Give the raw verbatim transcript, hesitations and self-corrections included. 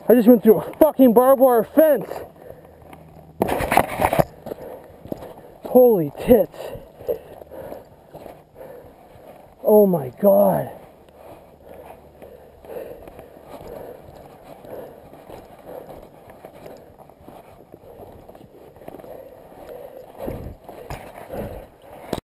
I just went through a fucking barbed wire fence. Holy tits. Oh my god.